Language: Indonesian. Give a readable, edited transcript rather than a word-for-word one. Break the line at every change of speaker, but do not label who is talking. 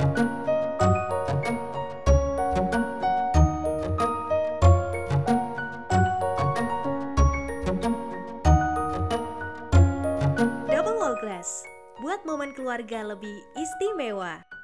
Double Wall Glass, buat momen keluarga lebih istimewa.